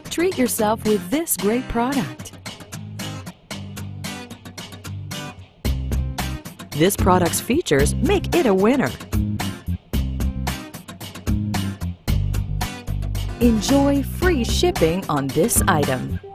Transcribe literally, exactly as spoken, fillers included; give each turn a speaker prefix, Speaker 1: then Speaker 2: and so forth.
Speaker 1: Treat yourself with this great product. This product's features make it a winner. Enjoy free shipping on this item.